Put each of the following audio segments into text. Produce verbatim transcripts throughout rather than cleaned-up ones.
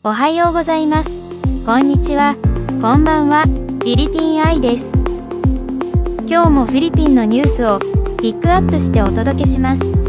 おはようございます。こんにちは。こんばんは。フィリピンアイです。今日もフィリピンのニュースをピックアップしてお届けします。フ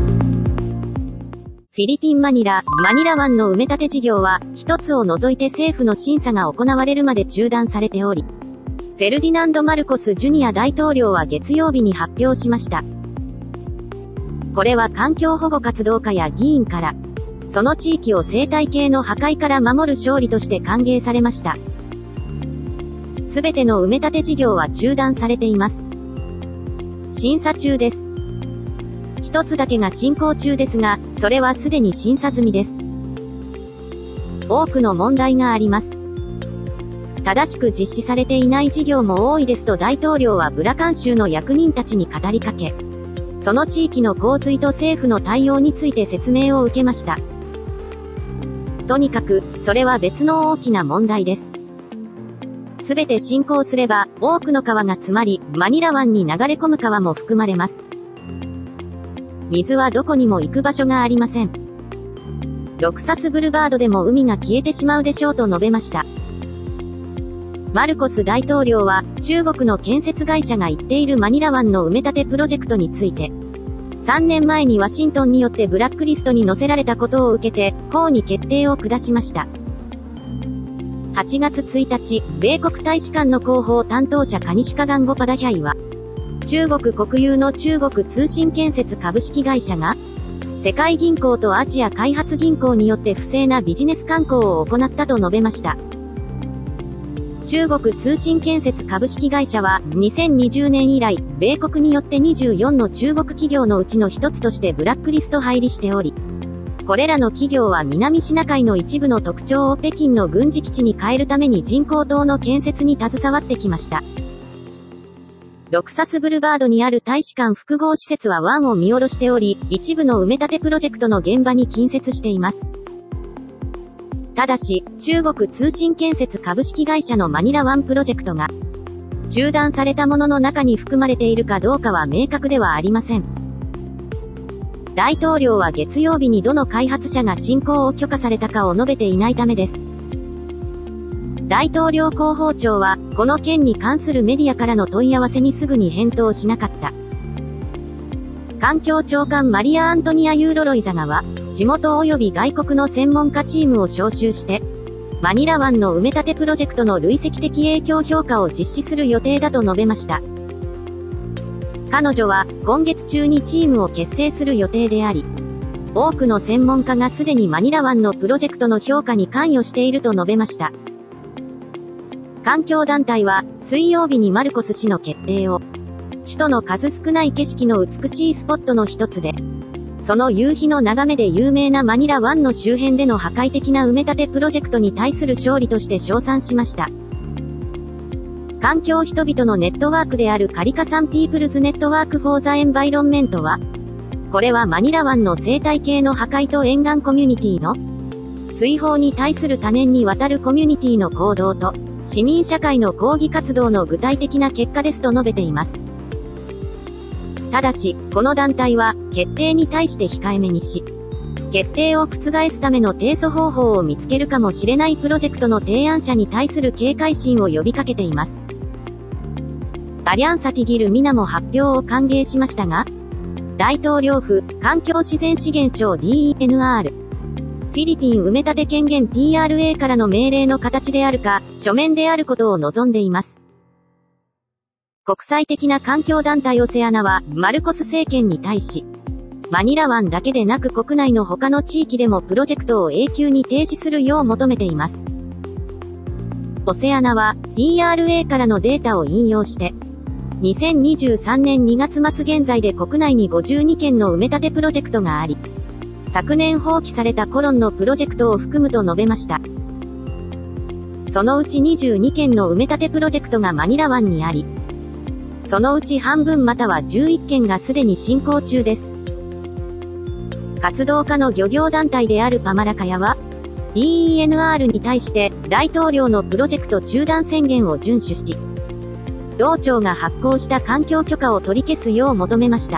ィリピンマニラ、マニラ湾の埋め立て事業は、一つを除いて政府の審査が行われるまで中断されており、フェルディナンド・マルコス・ジュニア大統領は月曜日に発表しました。これは環境保護活動家や議員から、その地域を生態系の破壊から守る勝利として歓迎されました。すべての埋め立て事業は中断されています。審査中です。一つだけが進行中ですが、それはすでに審査済みです。多くの問題があります。正しく実施されていない事業も多いですと大統領はブラカン州の役人たちに語りかけ、その地域の洪水と政府の対応について説明を受けました。とにかく、それは別の大きな問題です。すべて進行すれば、多くの川が詰まり、マニラ湾に流れ込む川も含まれます。水はどこにも行く場所がありません。ロクサスブルバードでも海が消えてしまうでしょうと述べました。マルコス大統領は、中国の建設会社が言っているマニラ湾の埋め立てプロジェクトについて、さんねんまえにワシントンによってブラックリストに載せられたことを受けて、抗議決定を下しました。はちがつついたち、米国大使館の広報担当者カニシュカガンゴパダヒャイは、中国国有の中国通信建設株式会社が、世界銀行とアジア開発銀行によって不正なビジネス慣行を行ったと述べました。中国通信建設株式会社は、にせんにじゅうねん以来、米国によってにじゅうよんの中国企業のうちの一つとしてブラックリスト入りしており、これらの企業は南シナ海の一部の特徴を北京の軍事基地に変えるために人工島の建設に携わってきました。ロクサスブルバードにある大使館複合施設は湾を見下ろしており、一部の埋め立てプロジェクトの現場に近接しています。ただし、中国通信建設株式会社のマニラ湾プロジェクトが、中断されたものの中に含まれているかどうかは明確ではありません。大統領は月曜日にどの開発者が進行を許可されたかを述べていないためです。大統領広報庁は、この件に関するメディアからの問い合わせにすぐに返答しなかった。環境長官マリア・アントニア・ユーロロイザガは、地元及び外国の専門家チームを招集して、マニラ湾の埋め立てプロジェクトの累積的影響評価を実施する予定だと述べました。彼女は、今月中にチームを結成する予定であり、多くの専門家がすでにマニラ湾のプロジェクトの評価に関与していると述べました。環境団体は、水曜日にマルコス氏の決定を、首都の数少ない景色の美しいスポットの一つで、その夕日の眺めで有名なマニラ湾の周辺での破壊的な埋め立てプロジェクトに対する勝利として称賛しました。環境人々のネットワークであるカリカサンピープルズネットワークフォーザエンバイロンメントは、これはマニラ湾の生態系の破壊と沿岸コミュニティの追放に対する多年にわたるコミュニティの行動と市民社会の抗議活動の具体的な結果ですと述べています。ただし、この団体は、決定に対して控えめにし、決定を覆すための提訴方法を見つけるかもしれないプロジェクトの提案者に対する警戒心を呼びかけています。アリャンサティギル・ミナも発表を歓迎しましたが、大統領府、環境自然資源省 ディーイーエヌアール、フィリピン埋め立て権限 ピーアールエー からの命令の形であるか、書面であることを望んでいます。国際的な環境団体オセアナは、マルコス政権に対し、マニラ湾だけでなく国内の他の地域でもプロジェクトを永久に停止するよう求めています。オセアナは、ピーアールエー からのデータを引用して、にせんにじゅうさんねんにがつまつ現在で国内にごじゅうにけんの埋め立てプロジェクトがあり、昨年放棄されたコロンのプロジェクトを含むと述べました。そのうちにじゅうにけんの埋め立てプロジェクトがマニラ湾にあり、そのうち半分またはじゅういっけんがすでに進行中です。活動家の漁業団体であるパマラカヤは、ディーイーエヌアール に対して大統領のプロジェクト中断宣言を遵守し、同庁が発行した環境許可を取り消すよう求めました。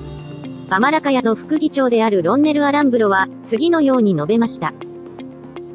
パマラカヤの副議長であるロンネル・アランブロは、次のように述べました。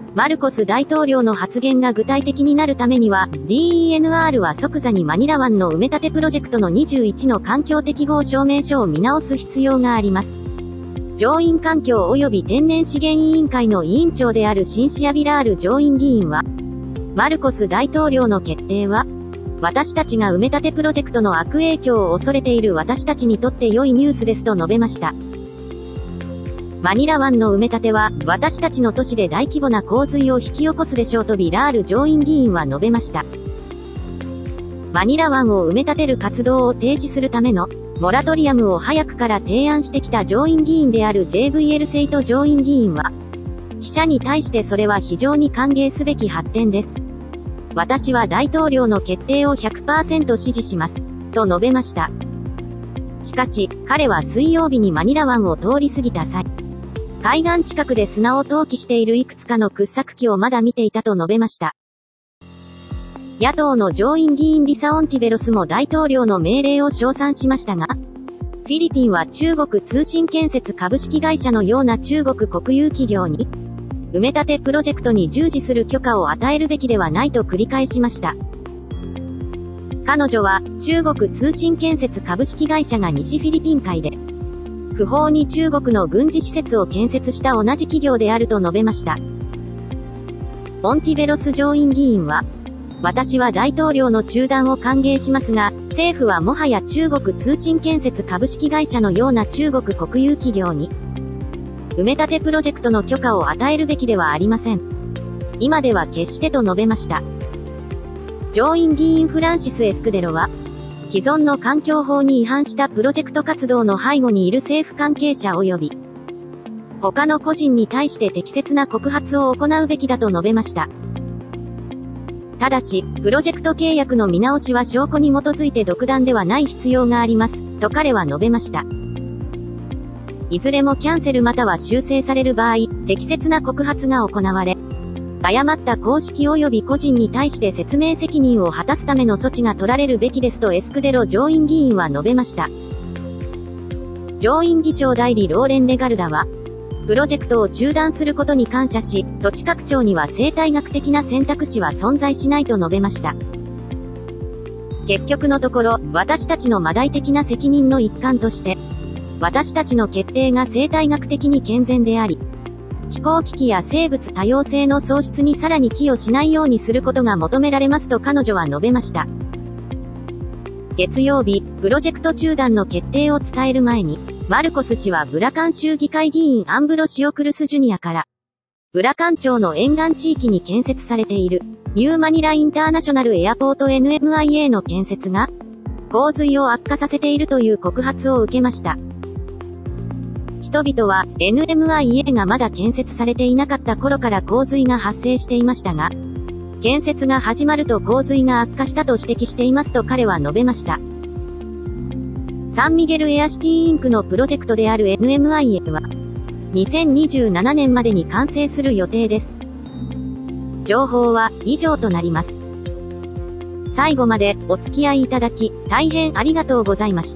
マルコス大統領の発言が具体的になるためには、ディーイーエヌアール は即座にマニラ湾の埋め立てプロジェクトのにじゅういちの環境適合証明書を見直す必要があります。上院環境及び天然資源委員会の委員長であるシンシア・ビラール上院議員は、マルコス大統領の決定は、私たちが埋め立てプロジェクトの悪影響を恐れている私たちにとって良いニュースですと述べました。マニラ湾の埋め立ては、私たちの都市で大規模な洪水を引き起こすでしょうとビラール上院議員は述べました。マニラ湾を埋め立てる活動を停止するための、モラトリアムを早くから提案してきた上院議員である ジェイブイエル セイト上院議員は、記者に対してそれは非常に歓迎すべき発展です。私は大統領の決定を ひゃくパーセント 支持します。と述べました。しかし、彼は水曜日にマニラ湾を通り過ぎた際、海岸近くで砂を投棄しているいくつかの掘削機をまだ見ていたと述べました。野党の上院議員リサ・オンティベロスも大統領の命令を称賛しましたが、フィリピンは中国通信建設株式会社のような中国国有企業に、埋め立てプロジェクトに従事する許可を与えるべきではないと繰り返しました。彼女は、中国通信建設株式会社が西フィリピン海で、不法に中国の軍事施設を建設した同じ企業であると述べました。オンティベロス上院議員は、私は大統領の中断を歓迎しますが、政府はもはや中国通信建設株式会社のような中国国有企業に、埋め立てプロジェクトの許可を与えるべきではありません。今では決してと述べました。上院議員フランシス・エスクデロは、既存の環境法に違反したプロジェクト活動の背後にいる政府関係者及び、他の個人に対して適切な告発を行うべきだと述べました。ただし、プロジェクト契約の見直しは証拠に基づいて独断ではない必要があります、と彼は述べました。いずれもキャンセルまたは修正される場合、適切な告発が行われ、誤った公式及び個人に対して説明責任を果たすための措置が取られるべきですとエスクデロ上院議員は述べました。上院議長代理ローレン・レガルダは、プロジェクトを中断することに感謝し、土地拡張には生態学的な選択肢は存在しないと述べました。結局のところ、私たちのマダイ的な責任の一環として、私たちの決定が生態学的に健全であり、気候危機や生物多様性の喪失にさらに寄与しないようにすることが求められますと彼女は述べました。月曜日、プロジェクト中断の決定を伝える前に、マルコス氏はブラカン州議会議員アンブロシオ・クルス・ジュニアから、ブラカン町の沿岸地域に建設されている、ニューマニラインターナショナルエアポート エヌエムアイエー の建設が、洪水を悪化させているという告発を受けました。人々は エヌエムアイエー がまだ建設されていなかった頃から洪水が発生していましたが、建設が始まると洪水が悪化したと指摘していますと彼は述べました。サンミゲルエアシティインクのプロジェクトである エヌエムアイエー は、にせんにじゅうななねんまでに完成する予定です。情報は以上となります。最後までお付き合いいただき、大変ありがとうございました。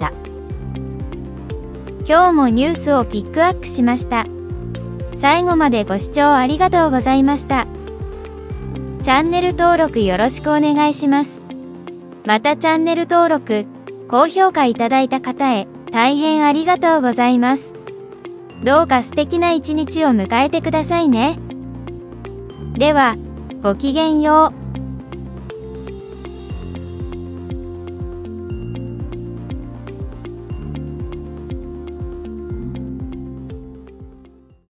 今日もニュースをピックアップしました。最後までご視聴ありがとうございました。チャンネル登録よろしくお願いします。またチャンネル登録、高評価いただいた方へ大変ありがとうございます。どうか素敵な一日を迎えてくださいね。では、ごきげんよう。